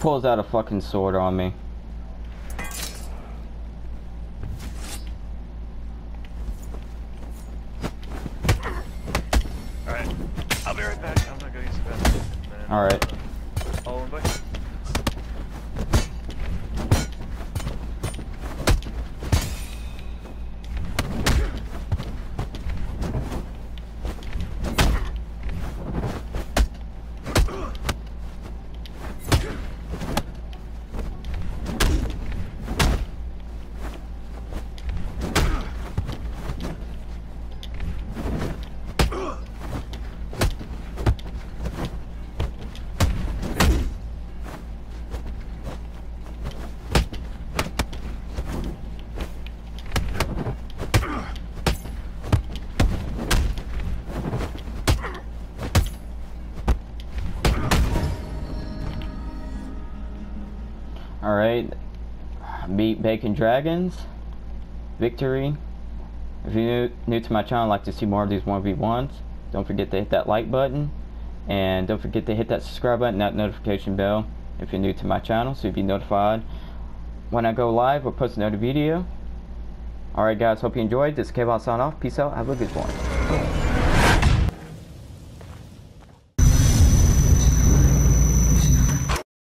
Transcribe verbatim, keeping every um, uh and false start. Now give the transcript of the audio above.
pulls out a fucking sword on me. Alright, I'll be right back. I'm gonna go use the bathroom. Alright. I'll invite you. Alright, beat Bacon Dragons, victory. If you're new, new to my channel and like to see more of these one v ones, don't forget to hit that like button, and don't forget to hit that subscribe button, that notification bell if you're new to my channel, so you'll be notified when I go live or post another video. Alright guys, hope you enjoyed. This is Kbomb signing off. Peace out, have a good one.